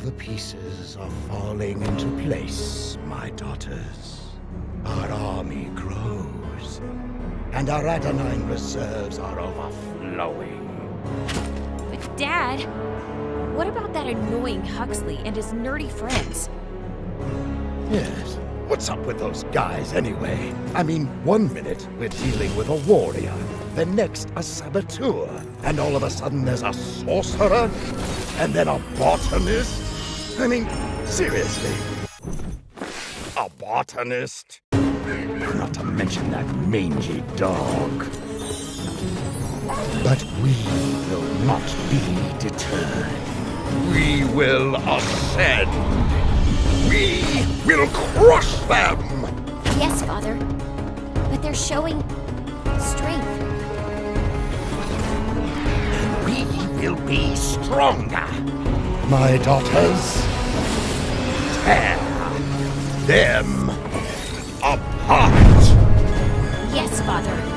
the pieces are falling into place, my daughters. Our army grows, and our Adenine reserves are overflowing. But Dad, what about that annoying Huxley and his nerdy friends? Yes. What's up with those guys, anyway? I mean, one minute we're dealing with a warrior, the next a saboteur, and all of a sudden there's a sorcerer, and then a botanist? I mean, seriously. A botanist? Not to mention that mangy dog. But we will not be deterred. We will ascend. We will crush them! Yes, Father. But they're showing strength. We will be stronger. My daughters, tear them apart. Yes, Father.